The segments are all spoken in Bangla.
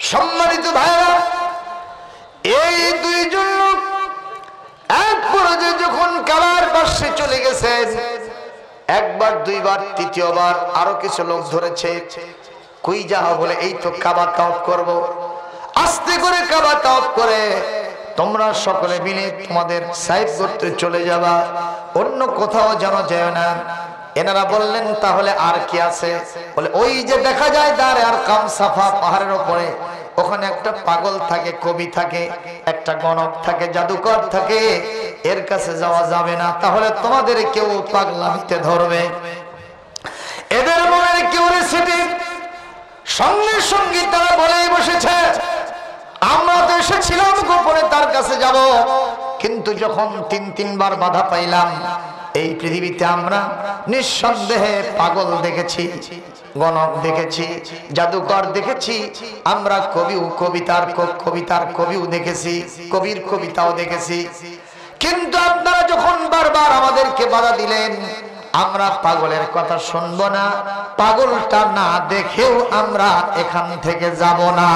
সম্মানিত ভাইরা, এই দুইজন লোক এক পর্যায়ে যখন কাবার পাশে চলে গেছেন, একবার দুইবার তৃতীয়বার আরো কিছু লোক ধরেছে, কই যাও বলে এই তো কাবা তাওয়াফ করব। আস্তে করে কাবা তাওয়াফ করে তোমরা সকলে মিলে তোমাদের সাইড করতে চলে যাবা, অন্য কোথাও যেন যায় না। এনারা বললেন তাহলে আর কি আছে? বলে ওই যে দেখা যায় দারে আর কাম সাফা পাহাড়ের উপরে, ওখানে একটা পাগল থাকে, কবি থাকে, একটা গণক থাকে, জাদুকর থাকে, এর কাছে যাওয়া যাবে না, তাহলে তোমাদের কেউ পাগলামিতে ধরবে। এদের মনের কিউরিওসিটি সঙ্গে সঙ্গে তারা বলেই বসেছে, আমরা তো এসেছিলাম গোপনে তার কাছে যাব, কিন্তু যখন তিনবার বাধা পাইলাম, এই পৃথিবীতে আমরা নিঃসন্দেহে পাগল দেখেছি, গণক দেখেছি, জাদুকর দেখেছি, আমরা কবিতার কবিও দেখেছি, কবির কবিতাও দেখেছি, কিন্তু আপনারা যখন বারবার আমাদেরকে বাধা দিলেন, আমরা পাগলের কথা শুনবো না, পাগলটা না দেখেও আমরা এখান থেকে যাব না।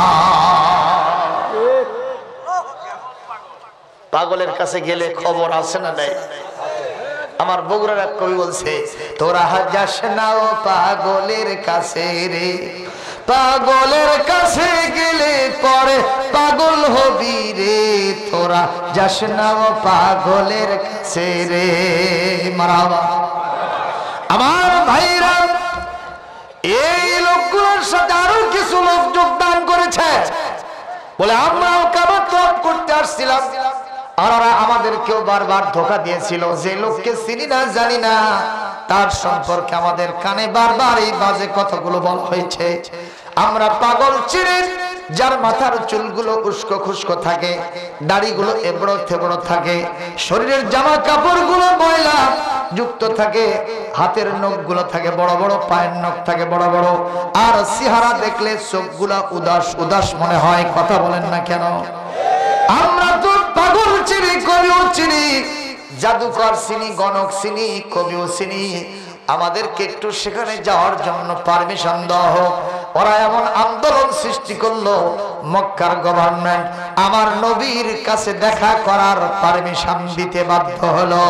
পাগলের কাছে গেলে খবর আছে না নাই? আমার বগুড়ার এক কবি বলছে, তোরা যাস না ও পাগলের কাছে রে, পাগলের কাছে গেলে পরে পাগল হবি রে, তোরা যাস না ও পাগলের কাছে রে। মারহাবা। আমার ভাইরা, এই লোকগুলোর সাথে আরো কিছু লোক যোগদান করেছে, বলে আমরাও কাবা তাওয়াফ করতে আসছিলাম, আর ওরা আমাদেরকেও বারবার ধোঁকা দিয়েছিল, যে লোককে চিনি না জানি না, তার সম্পর্কে আমাদের কানে বারবার এই বাজে কথাগুলো বলা হয়েছে। আমরা পাগল চিনি, যার মাথার চুলগুলো উস্কো খুস্কো থাকে, দাড়িগুলো এবড়ো থেবড়ো থাকে, শরীরের জামা কাপড়গুলো ময়লা যুক্ত থাকে, হাতের নখগুলো থাকে বড় বড়, পায়ের নখ থাকে বড় বড়, আর চেহারা দেখলে চোখগুলা উদাস উদাস মনে হয়। কথা বলেন না কেন? আমরা তো পাগল চিনি, কবিও চিনি, জাদুকর চিনি, গণক চিনি, কবিও চিনি, আমাদেরকে একটু সেখানে যাওয়ার জন্য পারমিশন দেওয়া হোক। ওরা এমন আন্দোলন সৃষ্টি করলো, মক্কার গভর্নমেন্ট আমার নবীর কাছে দেখা করার পারমিশন দিতে বাধ্য হলো।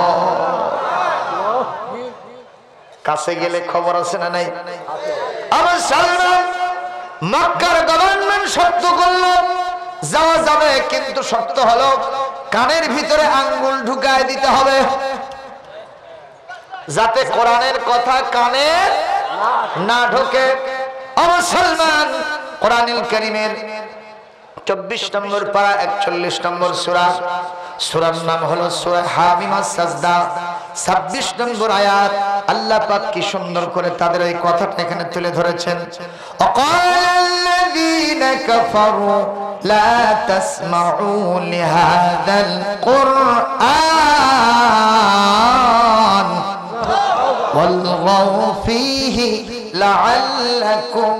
কাছে গেলে খবর আছে না নাই? আমার সালমান মক্কার গভর্নমেন্ট শর্ত করলো যাওয়া যাবে, কিন্তু শর্ত হলো কানের ভিতরে আঙ্গুল ঢুকায় দিতে হবে, যাতে কোরআনের কথা কানে না ঢোকে। আমার সালমান কোরআনুল কারীমের 24 নম্বর পারা 41 নম্বর সূরা, সূরার নাম হলো সূরা হামিমাস সাজদা, 26 নম্বর আয়াত। আল্লাহ পাক কি সুন্দর করে তাদের এই কথাটা এখানে তুলে ধরেছেন। অকাল্লাযীনা কাফারু লা তাসমাউ লিহাযাল কুরআন ওয়ালগাউ ফীহি লাআল্লাকুম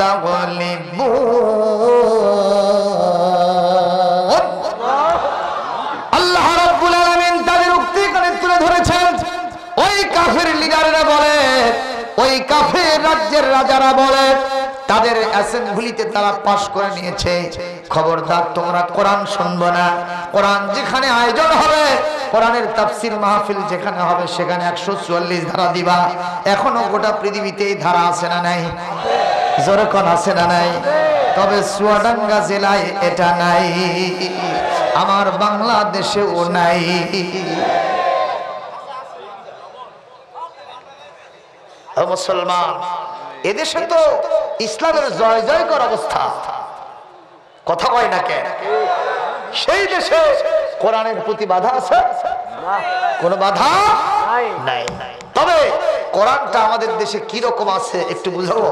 তাগলিবুন। আল্লাহ রাব্বুল আলামিন তাদের উক্তি করে তুলে ধরেছেন। ওই কাফের লিডাররা বলে, ওই কাফের রাজ্যের রাজারা বলে, তাদের অ্যাসেম্বলিতে তারা পাশ করে নিয়েছে, খবরদার তোমরা কোরআন শুনবো না, কোরআন যেখানে আয়োজন হবে, কোরআনের তাফসীর মাহফিল যেখানে হবে, সেখানে 144 ধারা দিবা। এখনো গোটা পৃথিবীতে এই ধারা আছে না নাই? জোরে কোন আছে না নাই? তবে চুয়াডাঙ্গা জেলায় এটা নাই, আমার বাংলাদেশেও নাই। মুসলমান, এদেশে তো ইসলামের জয় জয়কর অবস্থা, কথা কয় না কেন? সেই দেশে কোরআনের প্রতি বাধা আছে? কোনো বাধা নাই। তবে কোরআনটা আমাদের দেশে কি রকম আছে একটু বুঝাবো।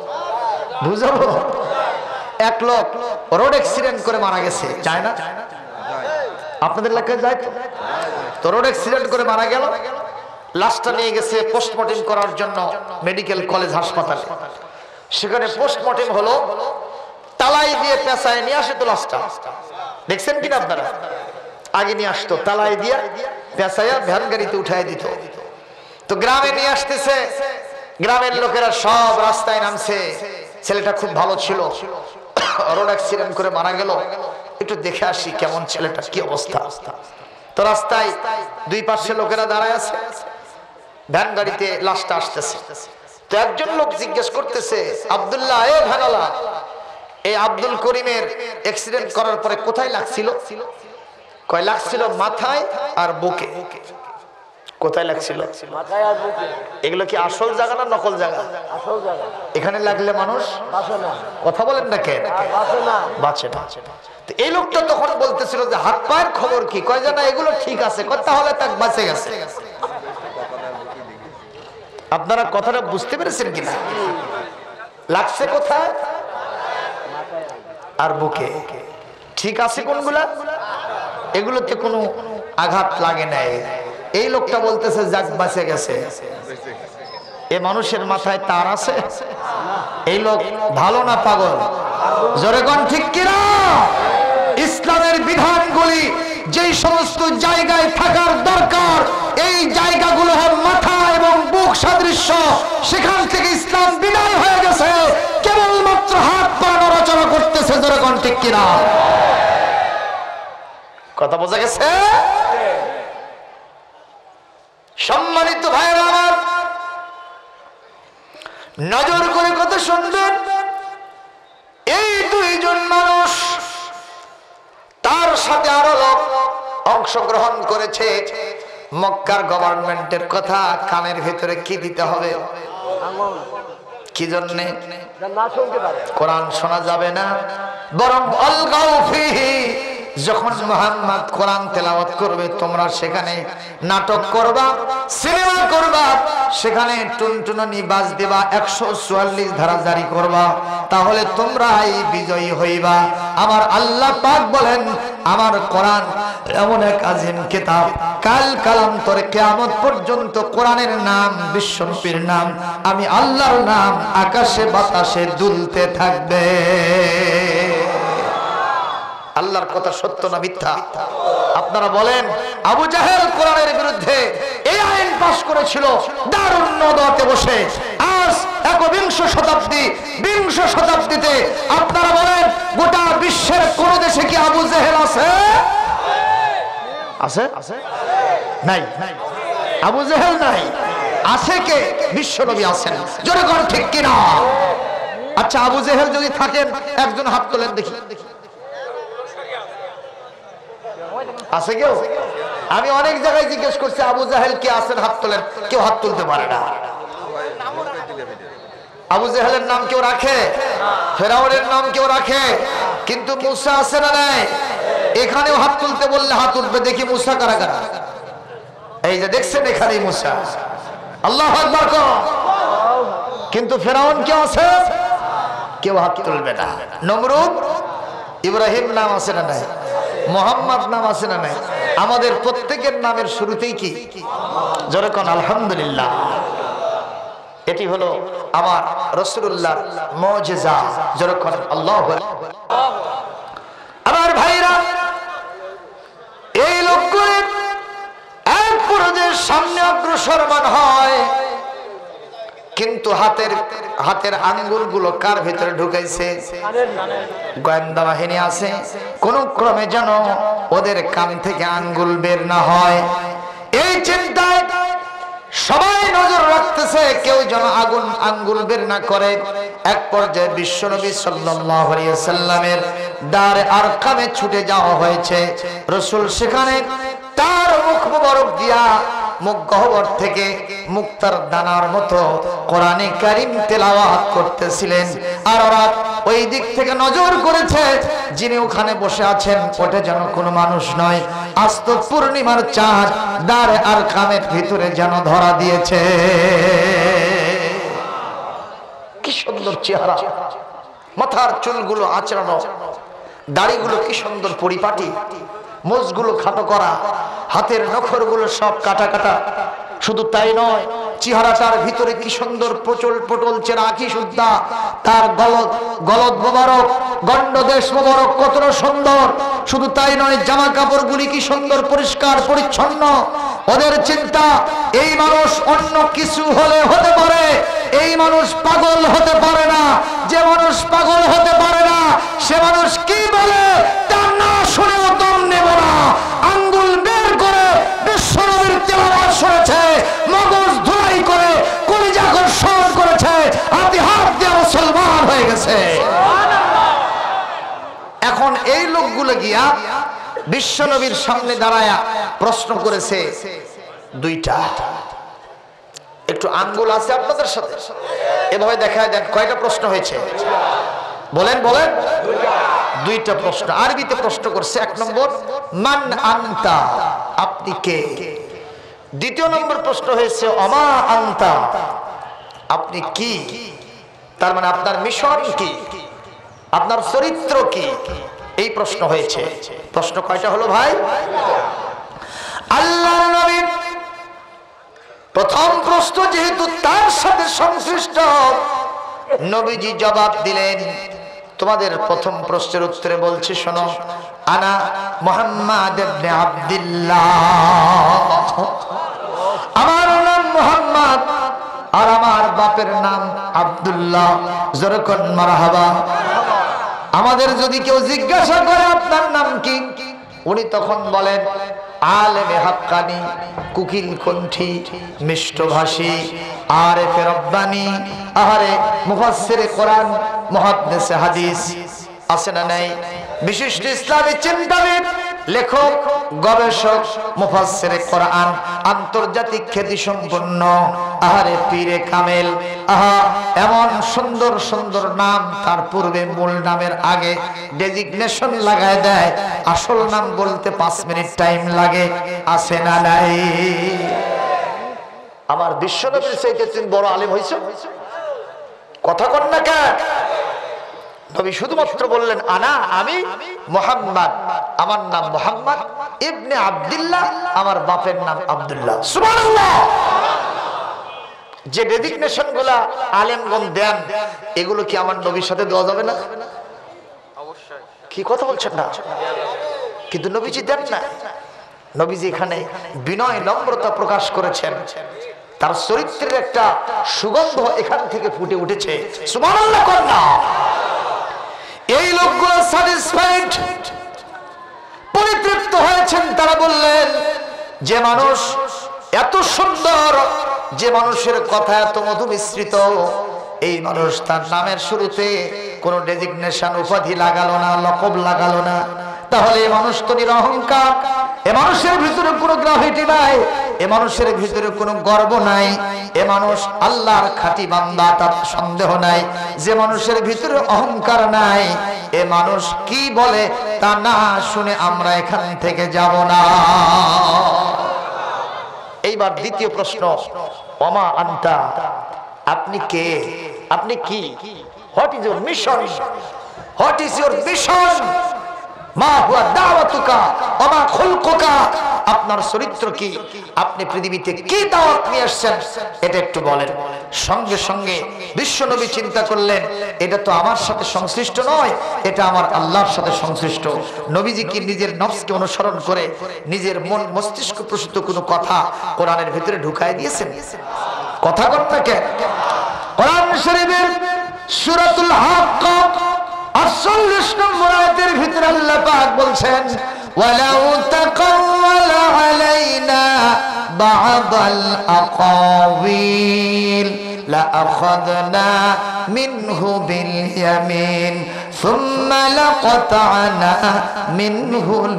এক লোক রোড অ্যাক্সিডেন্ট করে মারা গেছে, যায় না? আপনাদের এলাকায় যায় তো? রোড অ্যাক্সিডেন্ট করে মারা গেল, লাশটা নিয়ে গেছে পোস্টমর্টেম করার জন্য মেডিকেল কলেজ হাসপাতালে। সেখানে পোস্টমর্টেম হলো, তালাই দিয়ে পেঁচায় নিয়ে আসে তো লাশটা, দেখছেন কিনা আপনারা? আগে নিয়ে আসতো তালাই দিয়ে পেঁচাইয়া ভ্যান গাড়িতে উঠাই দিত। তো গ্রামে নিয়ে আসতেছে, গ্রামের লোকেরা সব রাস্তায় নামছে। ছেলেটা খুব ভালো ছিল, রোড অ্যাক্সিডেন্ট করে মারা গেল, একটু দেখে আসি কেমন ছেলেটা, কি অবস্থা। তো রাস্তায় দুই পাশে লোকেরা দাঁড়ায় আছে, ভ্যান গাড়িতে লাশটা আসতেছে। তো একজন লোক জিজ্ঞেস করতেছে, আব্দুল্লাহ, এ ভ্যানওয়ালা, এই আব্দুল করিমের অ্যাক্সিডেন্ট করার পরে কোথায় লাগছিল? কয় লাগছিল মাথায় আর বুকে। কোথায় লাগছিল? মাথায় আর বুকে। এগুলো কি আসল জায়গা না নকল জায়গা? আসল জায়গা। এখানে লাগলে মানুষ বাঁচে না। কথা বলেন না কেন? বাঁচে না। বাঁচে না। তো এই লোকটা তখন বলতেছিল যে হাত পায়ের খবর কি? কয় যে না, এগুলো ঠিক আছে। তাহলে তাক বাঁচে গেছে। আপনারা কথাটা বুঝতে পেরেছেন কিনা? লাগছে কোথায়? আর বুকে। ঠিক আছে কোনগুলা? এগুলোতে কোনো আঘাত লাগে নাই। এই লোকটা বলতেছে যাক বাঁচে গেছে। এ মানুষের মাথায় তার আছে? এই লোক ভালো না পাগল? জোরে কোন ঠিক কিনা? ইসলামের বিধানগুলি যেই সমস্ত জায়গায় থাকার দরকার, এই জায়গাগুলো হয় মাথা এবং বুক সাদৃশ্য, সেখান থেকে ইসলাম বিদায় হয়ে গেছে, কেবলমাত্র হাত পা নড়াচড়া করতেছে। জোরে কোন ঠিক কিনা? কথা বোঝা গেছে? সম্মানিত ভাইরা আমার, নজর করে কথা শুনবেন। এই দুইজন মানুষ, তার সাথে আরো লোক অংশগ্রহণ করেছে। মক্কার গভর্নমেন্টের কথা কানের ভিতরে কি দিতে হবে? কি জন্যে? কোরআন শোনা যাবে না, বরং অলগাউ ফিহি, যখন মুহাম্মদ কোরআন তেলাওয়াত করবে তোমরা সেখানে নাটক করবা, সিনেমা করবা, সেখানে টুনটুনি বাজ দেবা, 144 ধারা জারি করবা, তাহলে তোমরাই বিজয়ী হইবা। আমার আল্লাহ পাক বলেন, আমার কোরআন এমন এক আযীম কিতাব, কাল কালান্তরে কিয়ামত পর্যন্ত কোরআনের নাম, বিশ্বনবীর নাম, আমি আল্লাহর নাম আকাশে বাতাসে দুলতে থাকবে। আল্লাহর কথা সত্য না মিথ্যা? আপনারা বলেন। আবু জাহেল কোরআনের বিরুদ্ধে এই আইন পাশ করেছিল দারুন নওদাতে বসে। আজ 21 শতাব্দী, 20 শতাব্দীতে আপনারা বলেন গোটা বিশ্বের কোন দেশে কি আবু জাহেল আছে? আছে? নাই। আবু জাহেল নাই। আছে কে? বিশ্বনবী আছেন। জোরে কোন ঠিক কিনা? আচ্ছা, আবু জাহেল যদি থাকেন একজন হাত তোলেন দেখি। আছে কেউ? আমি অনেক জায়গায় জিজ্ঞেস করছি আবু জাহেল কে আছেন, হাত তোলেন। কেউ হাত তুলতে পারে না। আবু জাহেলের নাম কেউ রাখে? ফেরাউনের নাম কেউ রাখে? কিন্তু মুসা আছে না নাই? এখানেও হাত তুলতে বললে হাত উঠবে। দেখি মুসা কারা কারা? এই যে দেখছেন এখানেই মুসা। আল্লাহু আকবার। কিন্তু ফেরাউন কেউ আছে? কেউ হাত তুলবে না। নমরুদ, ইব্রাহিম নাম আছে না নাই? মোহাম্মদ নাম আছে না নাই? আমাদের প্রত্যেকের নামের শুরুতেই কি? জোরে কোন আলহামদুলিল্লাহ। এটি হলো আমার রাসূলুল্লাহর মুজিজা। জোরে কোন আল্লাহু আকবার। আমার ভাইরা, এই লোকগুলি এক পর্যায়ে সামনে অগ্রসরমান হয়, কিন্তু হাতের আঙ্গুলগুলো কার ভিতরে ঢুকাইছে? গোয়েন্দা বাহিনী আছে, কোন ক্রমে যেন ওদের কান থেকে আঙ্গুল বের না হয়। এই চিন্তায় সবাই নজর রাখতেছে কেউ যেন আঙ্গুল বের না করে। এক পর্যায়ে বিশ্বনবী সাল্লাল্লাহু আলাইহি ওয়াসাল্লামের দারে আরকামে ছুটে যাওয়া হয়েছে। রাসূল সেখানে তার মুখ মুবারক দিয়া মুখ গহ্বর থেকে মুক্তার দানার মতো কোরআনে কারীম তেলাওয়াত করতেছিলেন। আর ওরা ওই দিক থেকে নজর করেছে, যিনি ওখানে বসে আছেন ওটা যেন কোনো মানুষ নয়, আস্ত পূর্ণিমার চাঁদ দারে আরকামের ভিতরে যেন ধরা দিয়েছে। কি সুন্দর চেহারা, মাথার চুলগুলো আঁচড়ানো, দাড়িগুলো কি সুন্দর পরিপাটি, মোজগুলো খাটো করা, হাতের নখরগুলো সব কাটা কাটা। শুধু তাই নয়, চেহারাটার ভিতরে কি সুন্দর পটল চেরা আঁখি সুদ্ধা, তার গলদ মোবারক, গন্ডদেশ মোবারক কতটা সুন্দর। শুধু তাই নয়, জামা কাপড়গুলি কি সুন্দর পরিষ্কার পরিচ্ছন্ন। ওদের চিন্তা, এই মানুষ অন্য কিছু হলে হতে পারে, এই মানুষ পাগল হতে পারে না। যে মানুষ পাগল হতে পারে না সে এখন এই লোকগুলো গিয়া বিশ্বনবীর সামনে দাঁড়ায়া প্রশ্ন করেছে দুইটা। একটু আঙ্গুল আছে আপনাদের সাথে, এভাবে দেখায় দেন কয়টা প্রশ্ন হয়েছে, বলেন বলেন। দুইটা প্রশ্ন, আরবিতে প্রশ্ন করছে। এক নম্বর, মান আনতা, আপনি কে? দ্বিতীয় নম্বর প্রশ্ন হয়েছে, অমা আনতা, আপনি কি? তার মানে আপনার মিশন কি, আপনার চরিত্র কি, এই প্রশ্ন হয়েছে। প্রশ্ন কয়টা হলো ভাই? আল্লাহর নবী প্রথম প্রশ্ন যেহেতু তার সাথে সংশ্লিষ্ট, নবীজি জবাব দিলেন। তোমাদের প্রথম প্রশ্নের উত্তরে বলছি, শোনো, আনা মুহাম্মদ ইবনে আব্দুল্লাহ, আমার নাম মুহাম্মদ আর আমার বাপের নাম আব্দুল্লাহ। জোরে কোন মারহাবা। আমাদের যদি কেউ জিজ্ঞাসা করে আপনার নাম কি, উনি তখন বলেন আলেমে হাক্কানি, কুকিল কণ্ঠী, মিষ্টভাষী, আরেফে রব্বানি, আহারে মুফাসসিরে কোরআন, মুহাদ্দিসে হাদিস, আছে না নাই? বিশিষ্ট ইসলামী চিন্তাবিদ, লেখক, গবেষক, মুফাসসিরে কোরআন, আন্তর্জাতিক খ্যাতি সম্পন্ন, আহারে পীরে কামেল। আহা, এমন সুন্দর সুন্দর নাম তার পূর্বে মূল নামের আগে ডেজিগনেশন লাগায় দেয়, আসল নাম বলতে 5 মিনিট টাইম লাগে, আছে না নাই? আমার বিশ্বনবীর চাইতে তুমি বড় আলেম হইছো, কথা কন না কেন? নবী শুধুমাত্র বললেন আনা, আমি মুহাম্মদ, আমার নাম মুহাম্মদ ইবনে আব্দুল্লাহ, আমার বাপের নাম আব্দুল্লাহ। সুবহানাল্লাহ। যে ডেজিগনেশন গুলা আলেমগণ দেন, এগুলো কি আমার নবীর সাথে দেওয়া যাবে না? অবশ্যই। কি কথা বলছেন না? কিন্তু নবীজি দেন না। নবীজি এখানে বিনয় নম্রতা প্রকাশ করেছেন, তার চরিত্রের একটা সুগন্ধ এখান থেকে ফুটে উঠেছে। সুবহানাল্লাহ কর না। এই লোকগুলো স্যাটিসফাইড, পরিতৃপ্ত হয়েছেন। তারা বললেন, যে মানুষ এত সুন্দর, যে মানুষের কথা এত মধু মিশ্রিত, এই মানুষ তার নামের শুরুতে কোনো ডেজিগনেশন উপাধি লাগালো না, লকব লাগালো না, তাহলে এই মানুষ তো নিরহংকার, এ মানুষের ভিতরে কোনো গ্রাভিটি নাই, এ মানুষের ভিতরে কোনো গর্ব নাই, এ মানুষ আল্লাহর খাঁটি বান্দা, তার সন্দেহ নাই। যে মানুষের ভিতরে অহংকার নাই, এ মানুষ কি বলে তা না শুনে আমরা এখান থেকে যাব না। এইবার দ্বিতীয় প্রশ্ন, ওমা আনতা, আপনি কে, আপনি কি? What is your mission, what is your mission, মা হুয়া দাওয়াতুকা ওমা খুলকুকা, আপনার চরিত্র কি, আপনি পৃথিবীতে কি দাওয়াত নিয়ে আসছেন, এটা একটু বলেন। সঙ্গে সঙ্গে বিশ্বনবী চিন্তা করলেন, এটা তো আমার সাথে সংশ্লিষ্ট নয়, এটা আমার আল্লাহর সাথে সংশ্লিষ্ট। নবীজি কি নিজের নফসকে অনুসরণ করে নিজের মন মস্তিষ্ক প্রসূত কোনো কথা কোরআনের ভিতরে ঢুকায় দিয়েছেন? কথা বলতে কে? কোরআন শরীফের সূরাতুল হাক্কা 48 নম্বর আয়াতের ভিতরে আল্লাহ পাক বলছেন, ওয়ালাউ তাকাওয়ালা আলাইনা বা'দাল আকাওয়িল লাআখাযনা মিনহু বিল ইয়ামিন সুম্মা লাকাতা'না মিনহুল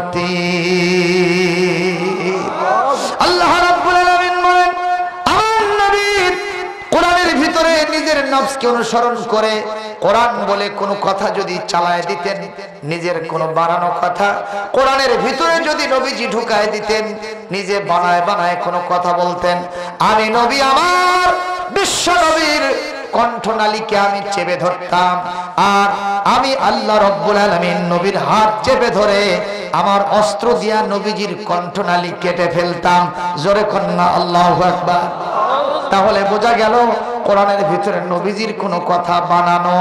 ওয়াতিন। আল্লাহ রাব্বুল আলামিন বলেন, আমার নবী কোরআনের ভিতরে নিজের নফসকে অনুসরণ করে কোরআন বলে কোনো কথা যদি চালায় দিতেন, নিজের কোনো বানানো কথা কোরআনের ভিতরে যদি নবীজি ঢুকায় দিতেন, নিজে বানায় বানায় কোনো কথা বলতেন, আমি নবী আমার বিশ্ব নবীর কণ্ঠনালীকে আমি চেপে ধরতাম, আর আমি আল্লাহ রাব্বুল আলামিন নবীর হাত চেপে ধরে আমার অস্ত্র দিয়া নবীজির কণ্ঠনালী কেটে ফেলতাম। জোরে কন্না আল্লাহু আকবার। তাহলে বোঝা গেল কোরআনের ভিতরে নবীজির কোনো কথা বানানো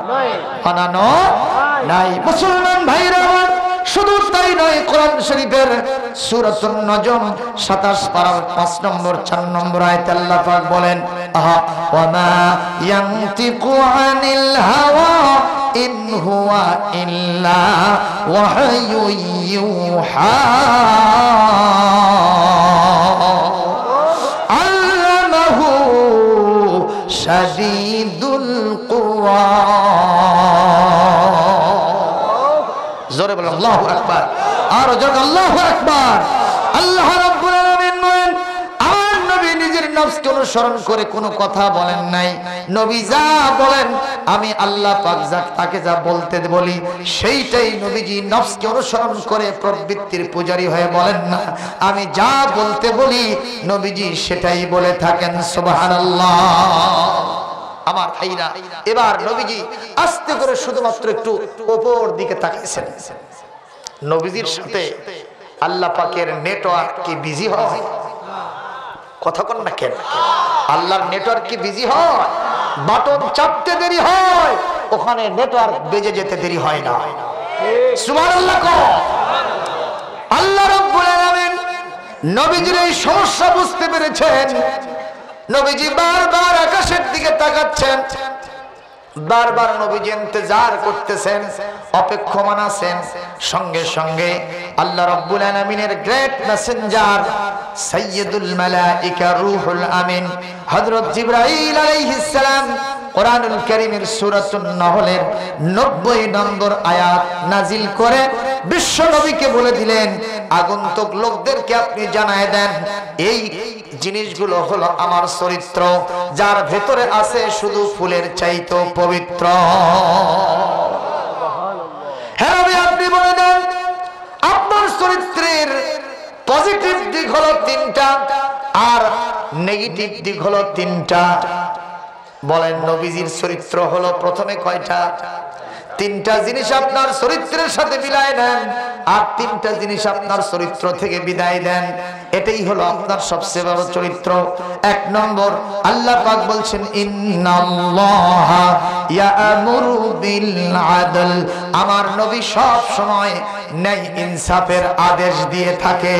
নাই। মুসলমান ভাইরা আমার, শুধু তাই নয়, কোরআন শরীফের সূরাতুন নজম 27 পারার 5 নম্বর 4 নম্বর আয়াতে আল্লাহ পাক বলেন, আহা ওয়ামা ইয়ানতিকু আনিল হাওয়া ইন হুয়া ইল্লা ওয়াহয়ু ইউহা আল্লামাহু শাদীদুল কুওয়া। বলেন আল্লাহু আকবার, আর জোরে আল্লাহু আকবার। আল্লাহ রাব্বুল আলামিন বলেন আমার নবী নিজের নফসকে অনুসরণ করে কোনো কথা বলেন নাই। নবী যা বলেন আমি আল্লাহ পাক তাকে যা বলতে বলি সেইটাই নবীজি নফসকে অনুসরণ করে প্রবৃত্তির পূজারী হয়ে বলেন না। আমি যা বলতে বলি নবীজি সেটাই বলে থাকেন। সুবহানাল্লাহ। আমার ভাইরা, এবার নবীজি আস্তে করে শুধুমাত্র একটু উপর দিকে তাকিয়েছেন। নবীজির সাথে আল্লাহ পাকের নেটওয়ার্ক কি বিজি হয়? কথা কোন না কেন? আল্লাহর নেটওয়ার্ক কি বিজি হয়? বাটন চাপতে দেরি হয়, ওখানে নেটওয়ার্ক বেজে যেতে দেরি হয় না। সুবহানাল্লাহ। আল্লাহ রাব্বুল আলামিন নবীজির এই সমস্যা বুঝতে পেরেছেন। নবীজি বারবার আকাশের দিকে তাকাচ্ছেন, বারবার নবীজি ইন্তজার করতেছেন, অপেক্ষমান আছেন। সঙ্গে সঙ্গে আল্লাহ রাব্বুল আলামিনের গ্রেট মেসেঞ্জার সাইয়্যিদুল মালায়েকা রূহুল আমিন হযরত জিবরাইল আলাইহিস সালাম কোরআনুল কারীমের সূরাতুন নাহলের 90 নম্বর আয়াত নাজিল করে বিশ্ব নবীকে বলে দিলেন, আগন্তুক লোকদেরকে আপনি জানায় দেন এই জিনিসগুলো হলো আমার চরিত্র, যার ভেতরে আছে শুধু ফুলের চাইতে পবিত্র। হ্যাঁ নবী, আপনি বলে দেন আপনার চরিত্রের পজিটিভ দিক হলো 3টা আর নেগেটিভ দিক হলো 3টা। বলেন নবীজির চরিত্র হলো প্রথমে কয়টা? 3টা জিনিস আপনার চরিত্রের সাথে মিলায় নেন আর 3টা জিনিস আপনার চরিত্র থেকে বিদায় দেন। এটাই হলো আপনার সবচেয়ে বড় চরিত্র। 1 নম্বর, আল্লাহ পাক বলছেন ইন্নাল্লাহা ইয়া'মুরু বিল আদল। আমার নবী সব সময় ন্যায় ইনসাফের আদেশ দিয়ে থাকে।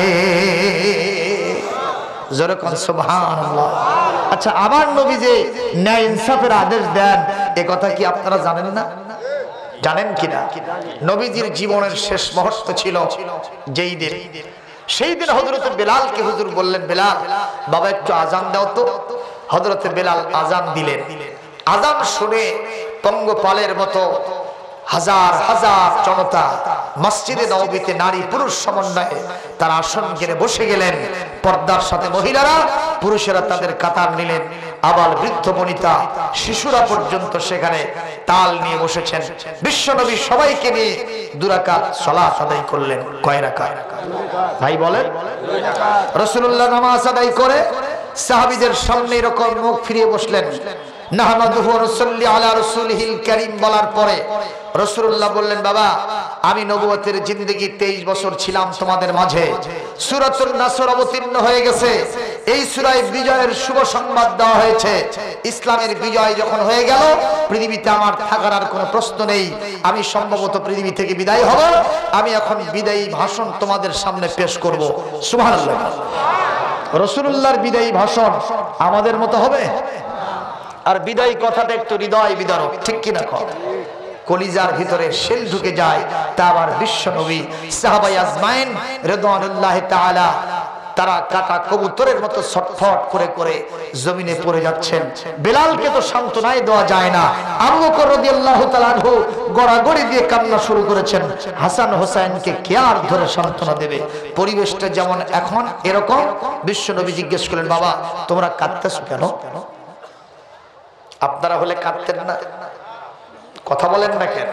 জোরে কোন সুবহানাল্লাহ। আচ্ছা, আমার নবী যে ন্যায় ইনসাফের আদেশ দেন এ কথা কি আপনারা জানেন না? জানেন কিনা? নবীজির জীবনের শেষ মুহূর্ত ছিল যেই দিন, সেই দিন হযরত বেলালকে হুজুর বললেন, বেলাল বাবা একটু আজান দাও তো। হযরত বেলাল আজান দিলেন। আজান শুনে পঙ্গপালের মতো হাজার হাজার জনতা মসজিদে নববীতে নারী পুরুষ সমন্বয়ে তার আসন ঘিরে বসে গেলেন। পর্দার সাথে মহিলারা, পুরুষেরা তাদের কাতার নিলেন। আবাল বৃদ্ধ বনিতা শিশুরা পর্যন্ত সেখানে তাল নিয়ে বসেছেন। বিশ্বনবী সবাইকে নিয়ে 2 রাকাত সালাত আদায় করলেন। কয় রাকাত ভাই বলেন? 2 রাকাত। রাসূলুল্লাহ নামাজ আদায় করে সাহাবীদের সামনে এরকম মুখ ফিরিয়ে বসলেন। নাহমাদুহু ওয়া নুসাল্লি আলা রাসূলিহিল কারীম বলার পরে রাসূলুল্লাহ বললেন, বাবা আমি নবুয়তের জিন্দেগি 23 বছর ছিলাম তোমাদের মাঝে। সূরাতুন নাসর অবতীর্ণ হয়ে গেছে। এই সূরায় বিজয়ের শুভ সংবাদ দেওয়া হয়েছে। ইসলামের বিজয় যখন হয়ে গেল, পৃথিবীতে আমার থাকার আর কোনো প্রশ্ন নেই। আমি সম্ভবত পৃথিবী থেকে বিদায় হব। আমি এখন বিদায়ী ভাষণ তোমাদের সামনে পেশ করব। সুবহানাল্লাহ। রাসূলুল্লাহর বিদায়ী ভাষণ আমাদের মতো হবে? আর বিদায়ী কথাটা একটু হৃদয় বিদারক, ঠিক কিনা? কলিজার ভিতরে শেল ঢুকে যায়। তা আবার বিশ্ব নবী সাহাবায়ে আজমাইন রিদওয়ানুল্লাহি তাআলা তারা কাটা কবুতরের মতো ছটফট করে করে জমিনে পড়ে যাচ্ছেন। বেলালকে তো সান্ত্বনাই দেওয়া যায় না। আবু বকর রাদিয়াল্লাহু তাআলা আনহু গড়াগড়ি দিয়ে কান্না শুরু করেছেন। হাসান হোসেনকে কে আর ধরে সান্ত্বনা দেবে? পরিবেশটা যেমন এখন এরকম। বিশ্ব নবী জিজ্ঞেস করলেন, বাবা তোমরা কাঁদতেছো কেন? আপনারা হলে কাঁদতেন না? কথা বলেন না কেন?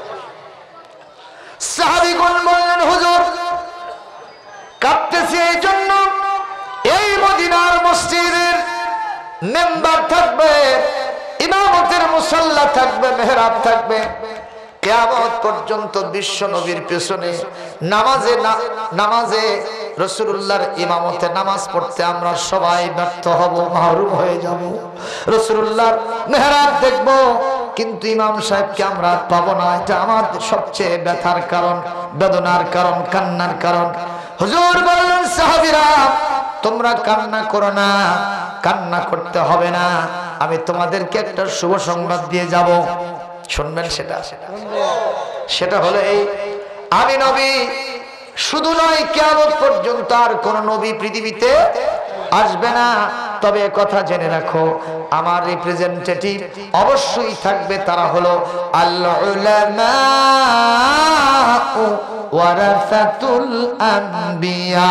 সাহাবীগণ বললেন, হুজুর কাঁদতেছি এই জন্য, এই মদিনার মসজিদের মেম্বার থাকবে, ইমামতের মুসাল্লা থাকবে, মেহরাব থাকবে, কিয়ামত পর্যন্ত বিশ্ব নবীর পেছনে নামাজে রাসূলুল্লাহর ইমামতে নামাজ পড়তে আমরা সবাই ব্যর্থ হব, মাহরুম হয়ে যাব। রাসূলুল্লাহর মেহরাব দেখব কিন্তু ইমাম সাহেবকে আমরা পাবো না। এটা আমার সবচেয়ে ব্যথার কারণ, বেদনার কারণ, কান্নার কারণ। হুজুর বললেন, সাহাবীরা তোমরা কান্না করো না, কান্না করতে হবে না। আমি তোমাদেরকে একটা শুভ সংবাদ দিয়ে যাব, শুনবেন? সেটা হলো এই, আমি নবী শুধু নয়, কিয়ামত পর্যন্ত আর কোন নবী পৃথিবীতে আসবে না। তবে কথা জেনে রাখো, আমার রিপ্রেজেন্টেটিভ অবশ্যই থাকবে। তারা হলো আল উলামা ওয়ারাসাতুল আম্বিয়া।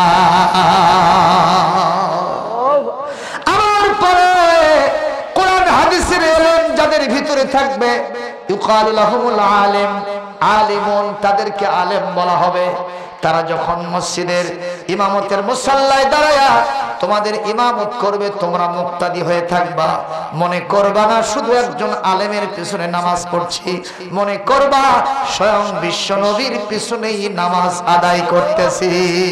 আমার পরে কোরআন হাদিসের ইলম যাদের ভিতরে থাকবে, ইউকালু লাহুমুল আলিম, আলিমুন, তাদেরকে আলেম বলা হবে। তারা যখন মসজিদের ইমামতের মুসাল্লায় দাঁড়ায়া তোমাদের ইমামত করবে, তোমরা মুক্তাদি হয়ে থাকবা। মনে করবা না শুধু একজন আলেমের পিছনে নামাজ পড়ছি, মনে করবা স্বয়ং বিশ্ব নবীর পিছনেই নামাজ আদায় করতেছি।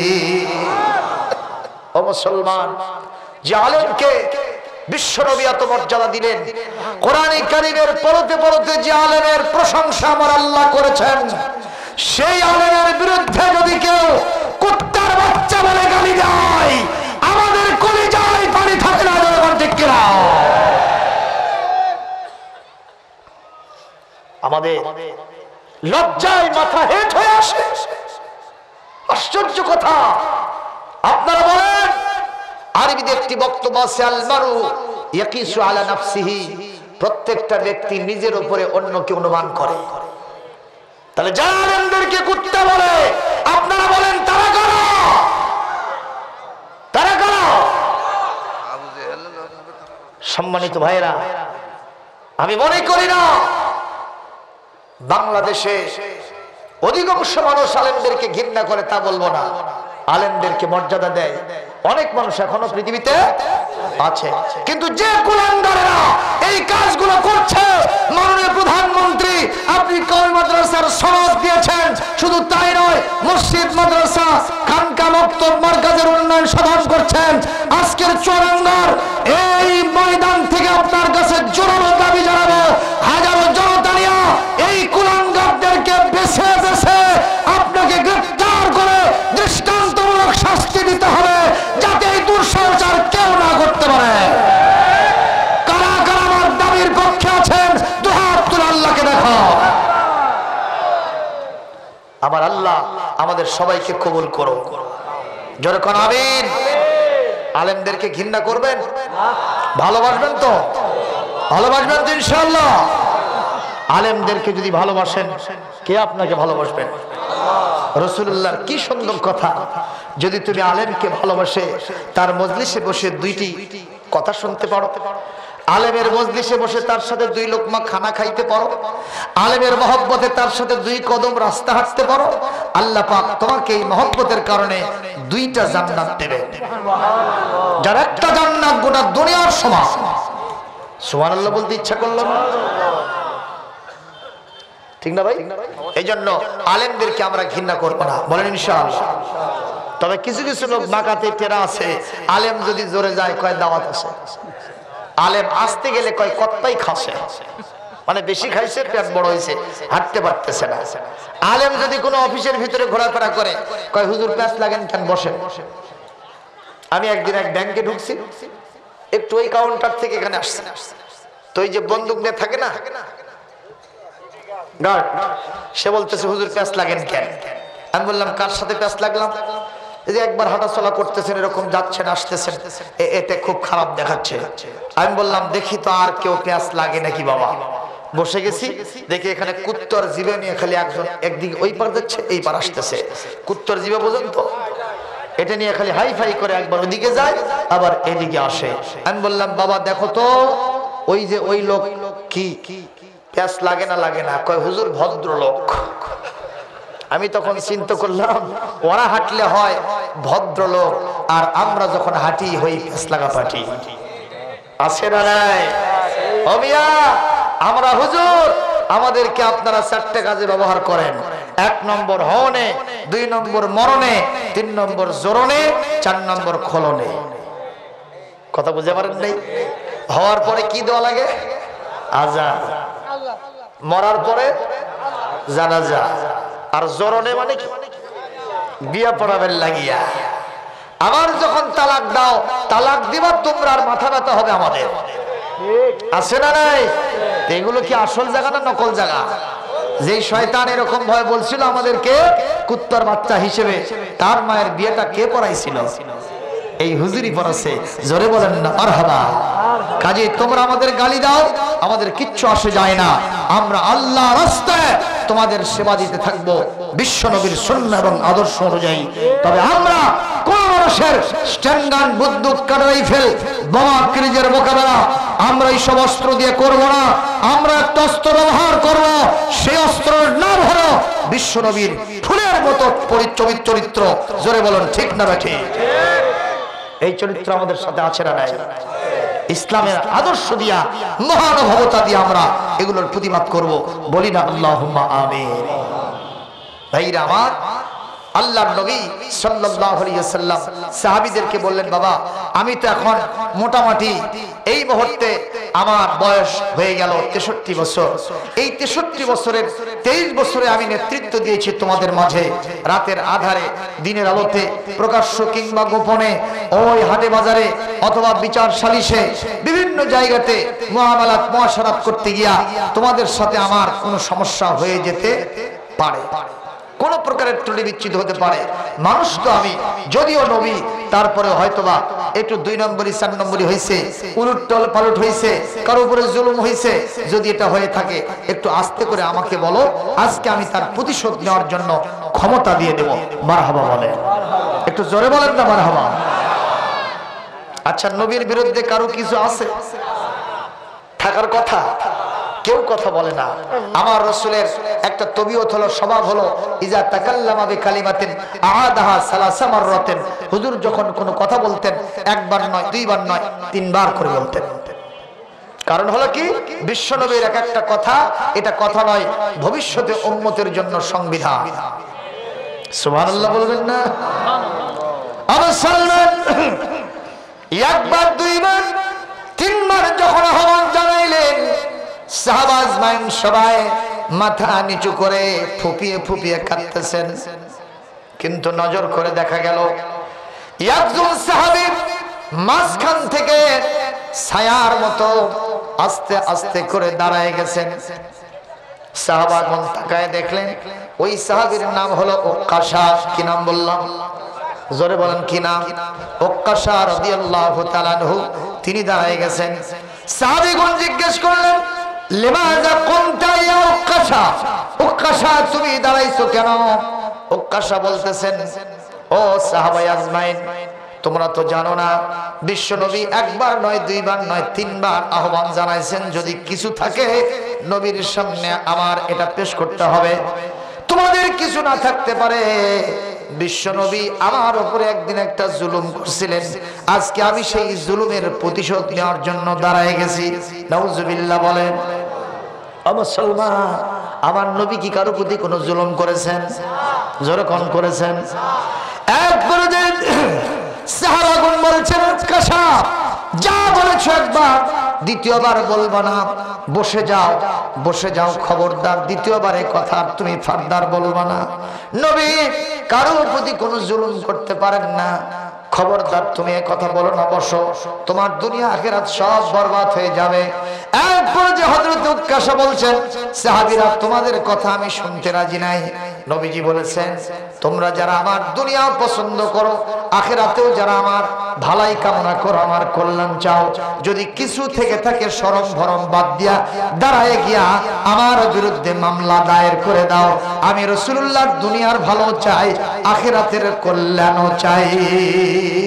ও মুসলমান, যে আলেমকে বিশ্ব নবী এত মর্যাদা দিলেন, কোরআনে কারীমের পড়তে পড়তে যে আলেমের প্রশংসা আমার আল্লাহ করেছেন, সেই আলেমের বিরুদ্ধে যদি কেউ কুত্তার বাচ্চা বলে গালি দেয়, আমাদের কলিজায় পানি থাকে না। ঠিক কিনা? আমাদের লজ্জায় মাথা হেঁট হয়ে আসে। আশ্চর্য কথা। আপনারা বলেন, আরবিতে একটি বক্তব্য আছে, আল মারু ইয়াকিসু আলা নাফসিহি, প্রত্যেকটা ব্যক্তি নিজের উপরে অন্যকে অনুমান করে। তাহলে যারা আলেমদেরকে কুত্তা বলে, আপনারা বলেন তারা কারা? তারা কারা? সম্মানিত ভাইরা, আমি মনে করি না বাংলাদেশে অধিকাংশ মানুষ আলেমদেরকে ঘৃণা করে, তা বলবো না। আলেমদেরকে মর্যাদা দেয় অনেক মানুষ এখনো পৃথিবীতে আছে। কিন্তু যে কুলাঙ্গারেরা এই কাজগুলো করছে, মাননীয় প্রধানমন্ত্রী আপনি কওমি মাদ্রাসার সনদ দিয়েছেন, শুধু তাই নয়, মসজিদ মাদ্রাসা খানকা মক্তব মার্কাজের উন্নয়ন সাধন করছেন। আজকের চুয়াডাঙ্গার এই ময়দান থেকে আপনার কাছে জোরালো দাবি জানাবো, হাজারো জনতা নিয়ে এই কুলাঙ্গারদেরকে বেছে বেছে আপনাকে গ্রেফতার করে দৃষ্টান্তমূলক শাস্তি দিতে হবে, যাতে এই দুঃসংসার কেউ না করতে পারে। কারা কারা আমার দাবির পক্ষে আছেন, দুহাত তুলে আল্লাহকে দেখো। আমার আল্লাহ আমাদের সবাইকে কবুল করো। জোরে কোন আমিন। আলেমদেরকে ঘৃণা করবেন? ভালোবাসবেন তো? ভালোবাসবেন তো ইনশাআল্লাহ? আলেমদেরকে যদি ভালোবাসেন, কে আপনাকে ভালোবাসবেন? রাসূলুল্লাহর কি সুন্দর কথা। যদি তুমি আলেমকে ভালোবাসে তার মজলিসে বসে দুইটি কথা শুনতে পারো, আলেমের মজলিসে বসে তার সাথে দুই লোকমা খানা খাইতে পারো, আলেমের মহব্বতে তার সাথে দুই কদম রাস্তা হাঁটতে পারো, আল্লাহ পাক তোমাকে এই মহব্বতের কারণে দুইটা জান্নাত দেবে, যার একটা জান্নাত গোটা দুনিয়ার সমান। সুবহানাল্লাহ বলতে ইচ্ছা করলাম, ঠিক না ভাই? এই জন্য আলেমদেরকে আমরা ঘৃণা করবো না, বলেন ইনশাআল্লাহ। তবে কিছু কিছু লোক মাকাতে টেরা আছে, আলেম যদি জোরে যায় কয় দাওয়াত আছে, আলেম আসতে গেলে কয় কত্তাই খাসে, মানে বেশি খাইছে, পেট বড় হয়েছে, হাঁটতে পারতেছে না। আলেম যদি কোনো অফিসের ভিতরে ঘোরাফেরা করে কয় হুজুর প্যাঁচ লাগেন কেন, বসেন। আমি একদিন এক ব্যাংকে ঢুকছি, একটু ওই কাউন্টার থেকে এখানে আসছে, তো এই যে বন্দুক নিয়ে থাকে না গার্ড, সে বলতেছে হুজুর প্যাঁচ লাগেন কেন। আমি বললাম কার সাথে প্যাঁচ লাগলাম? এই যে একবার হাঁটাচলা করতেছেন, এরকম যাচ্ছেন আসতেছেন, এটা খুব খারাপ দেখাচ্ছে। আমি বললাম দেখি তো আর কেউ প্যাঁচ লাগে নাকি বাবা। বসে গেছি, দেখি এখানে কুত্তর জিবে নিয়ে খালি একজন একদিকে ওই পার যাচ্ছে, এই পার আসতেছে। কুত্তর জিবে বোঝেন তো, এটা নিয়ে খালি হাই ফাই করে, একবার ওইদিকে যায় আবার এদিকে আসে। আমি বললাম বাবা দেখো তো ওই যে ওই লোক কি প্যাঁচ লাগে না লাগে না, কয় হুজুর ভদ্রলোক। আমি তখন চিন্তা করলাম ওরা হাঁটলে হয় ভদ্রলোক, আর আমরা যখন হাঁটি হই প্যাঁচ লাগা পাটি। আছে না নাই? ও মিয়া, আমরা হুজুর আমাদেরকে আপনারা চারটে কাজে ব্যবহার করেন। 1 নম্বর হওনে, 2 নম্বর মরণে, 3 নম্বর জোরনে, 4 নম্বর খোলনে। কথা বুঝতে পারেন নাই? হওয়ার পরে কি দেওয়া লাগে? আযান। মরার পরে জানাজা। আর জোরনে মানে কি? বিয়া পড়াবেন লাগিয়া। আবার যখন তালাক দাও, তালাক দিবা তোমরা, আর মাথা ব্যথা হবে আমাদের। আছে না নাই? এগুলো কি আসল জায়গা না নকল জায়গা? যেই শয়তান এরকম ভয় বলছিল আমাদেরকে কুত্তার বাচ্চা হিসেবে, তার মায়ের বিয়েটা কে পড়াইছিল? এই হুজুরি পড়াছে, জোরে বলেন না মারহাবা। কাজে তোমরা আমাদের গালি দাও, আমাদের কিচ্ছু আসে যায় না। আমরা আল্লাহ রাস্তায় তোমাদের সেবা দিতে থাকবো বিশ্ব নবীর সুন্নাহ এবং আদর্শ অনুযায়ী। তবে আমরা কোন মানুষের স্ট্যান্ডার্ড বন্দুক, কাটা রাইফেল, বোমা, ক্রিজের মোকাবেলা আমরা এই সব অস্ত্র দিয়ে করব না। আমরা একটা অস্ত্র ব্যবহার করব, সেই অস্ত্রের নাম হলো বিশ্ব নবীর ফুলের মতো চরিত্র। জোরে বলেন ঠিক না ঠিক? এই চরিত্র আমাদের সাথে আছে না নাই? ইসলামের আদর্শ দিয়া, মহানুভবতা দিয়ে আমরা এগুলোর প্রতিবাদ করব। বলি না আল্লাহুম্মা আমিন। ভাইরা আমার, আল্লাহর নবী সাল্লাল্লাহু আলাইহি ওয়াসাল্লাম সাহাবীদেরকে বললেন, বাবা আমি তো এখন মোটামুটি এই মুহূর্তে আমার বয়স হয়ে গেল 63 বছর। এই 63 বছরের 23 বছরে আমি নেতৃত্ব দিয়েছি তোমাদের মাঝে। রাতের আধারে, দিনের আলোতে, প্রকাশ্য কিংবা গোপনে, ওই হাটে বাজারে অথবা বিচার সালিশে, বিভিন্ন জায়গাতে মুআমালাত মুআশারাত করতে গিয়া তোমাদের সাথে আমার কোনো সমস্যা হয়ে যেতে পারে, কোন প্রকারের ত্রুটি বিচ্ছিন্ন হতে পারে। মানুষ তো আমি, যদিও নবী, তারপরে হয়তোবা একটু 2 নম্বরই 4 নম্বরই হয়েছে, উলটল পালট হয়েছে, কারো উপরে জুলুম হয়েছে। যদি এটা হয়ে থাকে একটু আস্তে করে আমাকে বলো, আজকে আমি তার প্রতিশোধ নেওয়ার জন্য ক্ষমতা দিয়ে দেব। মারহাবা বলে, একটু জোরে বলেন না মারহাবা। আচ্ছা, নবীর বিরুদ্ধে কারো কিছু আছে? থাকার কথা? কেউ কথা বলে না। আমার রাসূলের একটা তবিয়ত হলো, স্বভাব হলো, ইজা তাকাল্লামা বিকালিমাতিন আআদাহা সালাসা মাররাতিন। হুজুর যখন কোনো কথা বলতেন, একবার নয়, 2 বার নয়, 3 বার করে বলতেন। কারণ হলো কি, বিশ্বনবীর এক একটা কথা, এটা কথা নয়, ভবিষ্যতে উম্মতের জন্য সংবিধান। সুবহানাল্লাহ বলবেন না? আমার সালমান একবার, 2 বার, 3 বার যখন আহ্বান জানাইলেন, সাহাবা আজমাইন সবাই মাথা নিচু করে ফুপিয়ে ফুপিয়ে কাঁদতেছেন। কিন্তু নজর করে দেখা গেল একজন সাহাবী মাঝখান থেকে ছায়ার মতো আস্তে আস্তে করে দাঁড়ায় গেছেন। সাহাবাগণ তাকায় দেখলেন, ওই সাহাবীর নাম হলো উক্কাশা। কি নাম বললাম? জোরে বলেন কি নাম? উক্কাশা রাদিয়াল্লাহু তাআলা আনহু। তিনি দাঁড়ায় গেছেন। সাহাবীগণ জিজ্ঞেস করলেন, লিমাযা কুনতা ইয়া উক্কাশা? উক্কাশা, তুমি দাঁড়াইছো কেন? উক্কাশা বলতেছেন, ও সাহাবায়ে আজমাইন, তোমরা তো জানো না, বিশ্ব নবী একবার নয়, 2 বার নয়, 3 বার আহ্বান জানাইছেন, যদি কিছু থাকে নবীর সামনে আমার এটা পেশ করতে হবে। তোমাদের কিছু না থাকতে পারে, বিশ্ব নবী আমার উপরে একদিন একটা জুলুম করছিলেন, আজকে আমি সেই জুলুমের প্রতিশোধ নেওয়ার জন্য দাঁড়ায় গেছি। নাউজুবিল্লাহ বলেন। মুসলমান, আমার নবী কি কারো প্রতি কোনো জুলুম করেছেন? জোরে কোন করেছেন? একবার সাহাবাগণ বলেছেন, উক্কাশা যা বলেছো একবার, দ্বিতীয়বার বলবো না। বসে যাও, বসে যাও, খবরদার দ্বিতীয়বারে কথা তুমি ফারদার বলবো না। নবী কারোর প্রতি কোনো জুলুম করতে পারেন না, খবরদার তুমি এই কথা বলো না, বসো, তোমার দুনিয়া আখিরাত সব বরবাদ হয়ে যাবে। এরপর যে হযরত উক্কাশা বলছেন, সাহাবীরা তোমাদের কথা আমি শুনতে রাজি নাই। নবীজি বলেছেন, তোমরা যারা আমার দুনিয়া পছন্দ করো, আখিরাতেও যারা আমার ভালাই কামনা করো, আমার কল্যাণ চাও, যদি কিছু থেকে থাকে শরম ভরম বাদ দিয়া দাঁড়ায় গিয়া আমার বিরুদ্ধে মামলা দায়ের করে দাও। আমি রাসূলুল্লাহর দুনিয়ার ভালো চাই, আখিরাতের কল্যাণও চাই।